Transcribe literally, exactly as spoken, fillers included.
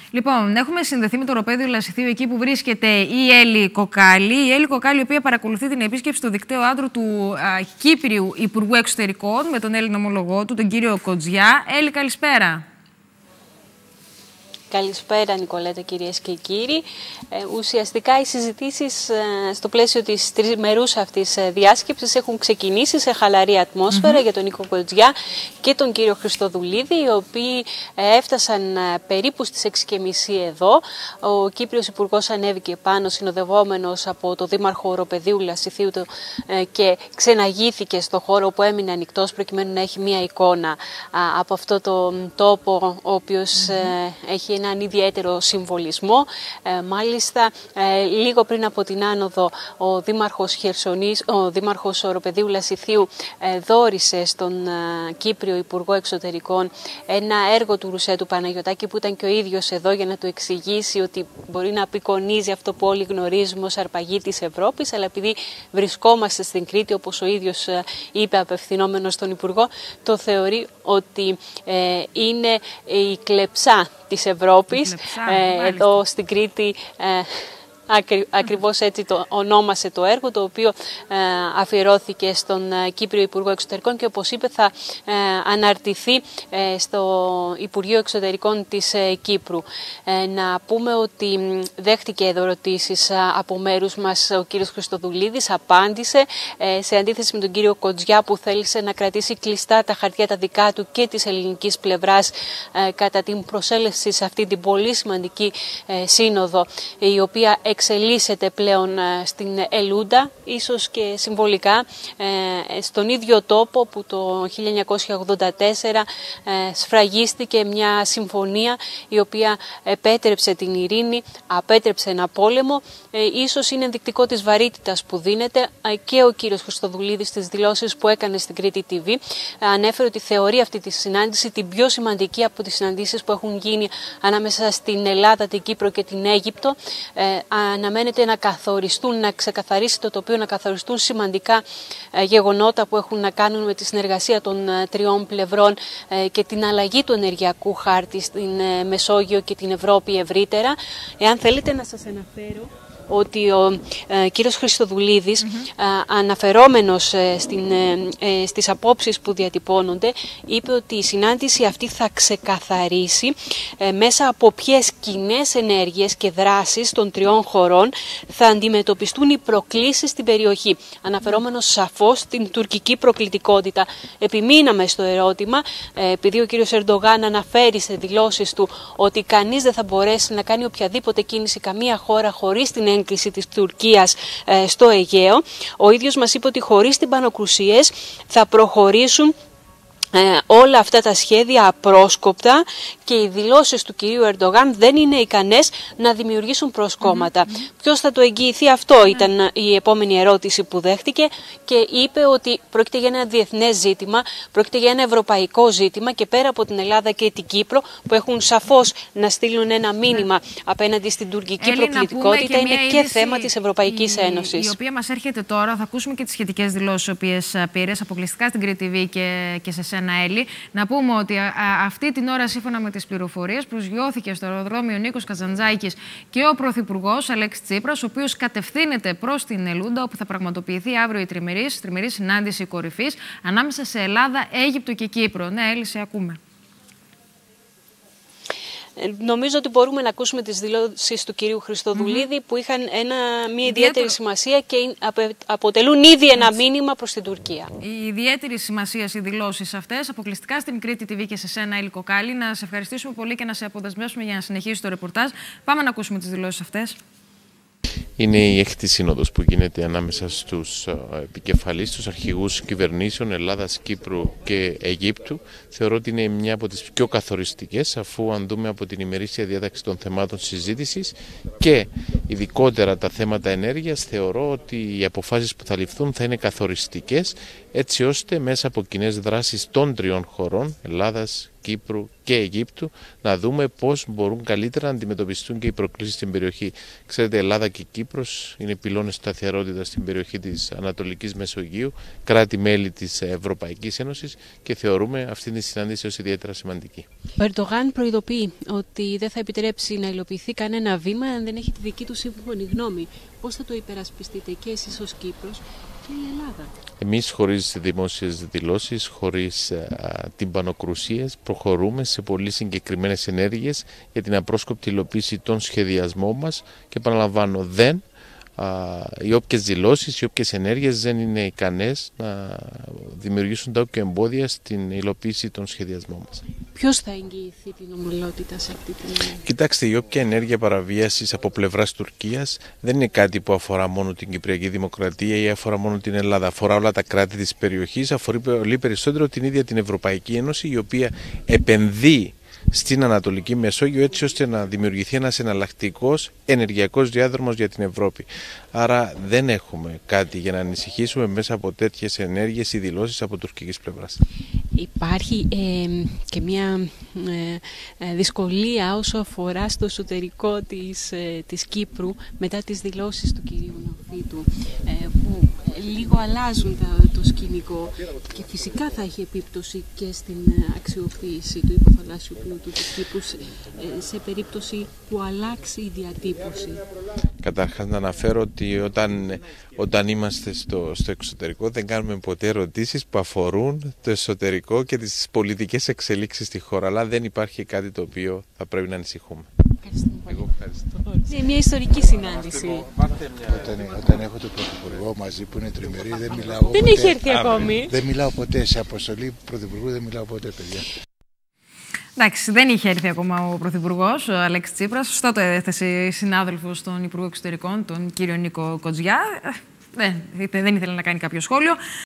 Λοιπόν, έχουμε συνδεθεί με το οροπέδιο Λασιθίου, εκεί που βρίσκεται η Έλλη Κοκάλη. Η Έλλη Κοκάλη, η οποία παρακολουθεί την επίσκεψη στο δικτύο άντρου του α, Κύπριου Υπουργού Εξωτερικών με τον Έλληνα ομολογό του, τον κύριο Κοτζιά. Έλλη, καλησπέρα. Καλησπέρα Νικολέτα, κυρίες και κύριοι. Ε, ουσιαστικά οι συζητήσεις ε, στο πλαίσιο της τριμερούς αυτής ε, διάσκεψης έχουν ξεκινήσει σε χαλαρή ατμόσφαιρα mm-hmm. για τον Νίκο Κοτζιά και τον κύριο Χριστοδουλίδη, οι οποίοι ε, έφτασαν ε, περίπου στις έξι και μισή εδώ. Ο Κύπριος Υπουργός ανέβηκε πάνω συνοδευόμενος από το Δήμαρχο Οροπεδίου Λασιθίου το, ε, και ξεναγήθηκε στο χώρο που έμεινε ανοιχτός, προκειμένου να έχει μία εικόνα α, από αυτό το τόπο, ο οποίος mm-hmm. ε, έχει έναν ιδιαίτερο συμβολισμό. Ε, μάλιστα, ε, λίγο πριν από την άνοδο, ο Δήμαρχος Χερσονής, ο Δήμαρχος Οροπεδίου Λασιθίου ε, δώρισε στον ε, Κύπριο Υπουργό Εξωτερικών ένα έργο του Ρουσέτου Παναγιωτάκη, που ήταν και ο ίδιος εδώ για να του εξηγήσει ότι μπορεί να απεικονίζει αυτό που όλοι γνωρίζουμε ως αρπαγή της Ευρώπης, αλλά επειδή βρισκόμαστε στην Κρήτη, όπως ο ίδιος ε, είπε απευθυνόμενος στον Υπουργό, το θεωρεί ότι ε, είναι η κλεψά της Ευρώπης. Ε, εδώ στην Κρήτη ε, Ακρι, ακριβώς έτσι το ονόμασε το έργο, το οποίο ε, αφιερώθηκε στον ε, Κύπριο Υπουργό Εξωτερικών και, όπως είπε, θα ε, αναρτηθεί ε, στο Υπουργείο Εξωτερικών της ε, Κύπρου. Ε, να πούμε ότι δέχτηκε εδώ ερωτήσεις ε, από μέρους μας ο κύριος Χριστοδουλίδης, απάντησε ε, σε αντίθεση με τον κύριο Κοτζιά, που θέλησε να κρατήσει κλειστά τα χαρτιά τα δικά του και της ελληνικής πλευράς ε, κατά την προσέλευση σε αυτή την πολύ σημαντική ε, σύνοδο, η οποία εξελίσσεται πλέον στην Ελούντα, ίσως και συμβολικά στον ίδιο τόπο που το χίλια εννιακόσια ογδόντα τέσσερα σφραγίστηκε μια συμφωνία η οποία επέτρεψε την ειρήνη, απέτρεψε ένα πόλεμο. Ίσως είναι ενδεικτικό της βαρύτητας που δίνεται. Και ο κύριος Χριστοδουλίδης στις δηλώσεις που έκανε στην Κρήτη τι βι ανέφερε ότι θεωρεί αυτή τη συνάντηση την πιο σημαντική από τις συναντήσεις που έχουν γίνει ανάμεσα στην Ελλάδα, την Κύπρο και την Αίγυπτο. Αναμένεται να καθοριστούν, να ξεκαθαρίσει το τοπίο, να καθοριστούν σημαντικά ε, γεγονότα που έχουν να κάνουν με τη συνεργασία των ε, τριών πλευρών ε, και την αλλαγή του ενεργειακού χάρτη στην ε, Μεσόγειο και την Ευρώπη ευρύτερα. Εάν θέλετε να σας αναφέρω ότι ο ε, κύριος Χριστοδουλίδης, mm-hmm. ε, αναφερόμενος ε, στην, ε, ε, στις απόψεις που διατυπώνονται, είπε ότι η συνάντηση αυτή θα ξεκαθαρίσει ε, μέσα από ποιες κοινές ενέργειες και δράσεις των τριών χωρών θα αντιμετωπιστούν οι προκλήσεις στην περιοχή. Αναφερόμενος σαφώς στην τουρκική προκλητικότητα. Επιμείναμε στο ερώτημα, ε, επειδή ο κύριος Ερντογάν αναφέρει σε δηλώσεις του ότι κανείς δεν θα μπορέσει να κάνει οποιαδήποτε κίνηση, καμία χώρα, χωρίς την έγκριση της Τουρκίας ε, στο Αιγαίο. Ο ίδιος μας είπε ότι χωρίς την Πανοκρουσίες θα προχωρήσουν Ε, όλα αυτά τα σχέδια απρόσκοπτα και οι δηλώσεις του κυρίου Ερντογάν δεν είναι ικανές να δημιουργήσουν προσκόμματα. Mm-hmm. Ποιος θα το εγγυηθεί αυτό, mm-hmm. ήταν η επόμενη ερώτηση που δέχτηκε, και είπε ότι πρόκειται για ένα διεθνές ζήτημα, πρόκειται για ένα ευρωπαϊκό ζήτημα, και πέρα από την Ελλάδα και την Κύπρο, που έχουν σαφώς να στείλουν ένα μήνυμα mm-hmm. απέναντι στην τουρκική Έλλη, προκλητικότητα, είναι και είδηση, θέμα της Ευρωπαϊκής η, Ένωσης. Η οποία μας έρχεται τώρα, θα ακούσουμε και τις σχετικές δηλώσεις, οι οποίες πήρες αποκλειστικά στην Κρήτη τι βι και, και σε σένα, Έλλη. Να πούμε ότι α, αυτή την ώρα, σύμφωνα με τις πληροφορίες, προσγειώθηκε στο αεροδρόμιο ο Νίκος Καζαντζάκης και ο Πρωθυπουργός Αλέξης Τσίπρας, ο οποίος κατευθύνεται προς την Ελούντα, όπου θα πραγματοποιηθεί αύριο η τριμερής, τριμερής συνάντηση κορυφής ανάμεσα σε Ελλάδα, Αίγυπτο και Κύπρο. Ναι, Έλλη, σε ακούμε. Νομίζω ότι μπορούμε να ακούσουμε τις δηλώσεις του κυρίου Χριστοδουλίδη, mm-hmm. που είχαν ένα, μια ιδιαίτερη Ιδιαίτερο... σημασία και αποτελούν ήδη ένα μήνυμα προς την Τουρκία. Η ιδιαίτερη σημασία οι δηλώσεις αυτές, αποκλειστικά στην Κρήτη τι βι και σε σένα, Έλλη Κοκάλη. Να σε ευχαριστήσουμε πολύ και να σε αποδεσμεύσουμε για να συνεχίσεις το ρεπορτάζ. Πάμε να ακούσουμε τις δηλώσεις αυτές. Είναι η έκτη σύνοδος που γίνεται ανάμεσα στους επικεφαλείς, στους αρχηγούς κυβερνήσεων Ελλάδας, Κύπρου και Αιγύπτου. Θεωρώ ότι είναι μια από τις πιο καθοριστικές, αφού αν δούμε από την ημερήσια διάταξη των θεμάτων συζήτησης και ειδικότερα τα θέματα ενέργειας, θεωρώ ότι οι αποφάσεις που θα ληφθούν θα είναι καθοριστικές, έτσι ώστε μέσα από κοινές δράσεις των τριών χωρών, Ελλάδας, Κύπρου και Αιγύπτου, να δούμε πώς μπορούν καλύτερα να αντιμετωπιστούν και οι προκλήσεις στην περιοχή. Ξέρετε, Ελλάδα και Κύπρος είναι πυλώνες σταθερότητας στην περιοχή της Ανατολικής Μεσογείου, κράτη-μέλη της Ευρωπαϊκής Ένωσης, και θεωρούμε αυτή τη συνάντηση ως ιδιαίτερα σημαντική. Ο Ερντογάν προειδοποιεί ότι δεν θα επιτρέψει να υλοποιηθεί κανένα βήμα αν δεν έχει τη δική του σύμφωνη γνώμη. Πώς θα το υπερασπιστείτε και εσείς ως Κύπρος και η Ελλάδα? Εμείς, χωρίς δημόσιες δηλώσεις, χωρίς α, τυμπανοκρουσίες, προχωρούμε σε πολύ συγκεκριμένες ενέργειες για την απρόσκοπτη υλοποίηση των σχεδιασμών μας, και επαναλαμβάνω, δεν α, οι όποιες δηλώσεις, οι όποιες ενέργειες δεν είναι ικανές να δημιουργήσουν τα όποια εμπόδια στην υλοποίηση των σχεδιασμών μας. Ποιος θα εγγυηθεί την ομολότητα σε αυτή την ενέργεια? Κοιτάξτε, η όποια ενέργεια παραβίασης από πλευράς Τουρκίας δεν είναι κάτι που αφορά μόνο την Κυπριακή Δημοκρατία ή αφορά μόνο την Ελλάδα. Αφορά όλα τα κράτη της περιοχής, αφορεί πολύ περισσότερο την ίδια την Ευρωπαϊκή Ένωση, η οποία επενδύει στην Ανατολική Μεσόγειο έτσι ώστε να δημιουργηθεί ένας εναλλακτικός ενεργειακός διάδρομος για την Ευρώπη. Άρα δεν έχουμε κάτι για να ανησυχήσουμε μέσα από τέτοιες ενέργειες ή δηλώσεις από τουρκικής πλευράς. Υπάρχει ε, και μια ε, δυσκολία όσο αφορά στο εσωτερικό της, ε, της Κύπρου μετά τις δηλώσεις του κυρίου Νεοφύτου, ε, που λίγο αλλάζουν τα, το σκηνικό, και φυσικά θα έχει επίπτωση και στην αξιοποίηση του υποθαλάσσιου πλούτου της Κύπρου σε, σε περίπτωση που αλλάξει η διατύπωση. Καταρχάς να αναφέρω ότι όταν, όταν είμαστε στο, στο εξωτερικό δεν κάνουμε ποτέ ερωτήσεις που αφορούν το εσωτερικό και τις πολιτικές εξελίξεις στη χώρα, αλλά δεν υπάρχει κάτι το οποίο θα πρέπει να ανησυχούμε. Εγώ ευχαριστώ. Είναι μια ιστορική συνάντηση. Όταν, όταν έχω τον Πρωθυπουργό μαζί που είναι τριμερή, δεν μιλάω δεν ποτέ. έχει έρθει ακόμη. Δεν μιλάω ποτέ σε αποστολή Πρωθυπουργού, δεν μιλάω ποτέ, παιδιά. Εντάξει, δεν είχε έρθει ακόμα ο Πρωθυπουργός, ο Αλέξης Τσίπρας. Σωστά το έθεσε η συνάδελφος των Υπουργών Εξωτερικών, τον κύριο Νίκο Κοτζιά. Δεν, δεν ήθελε να κάνει κάποιο σχόλιο.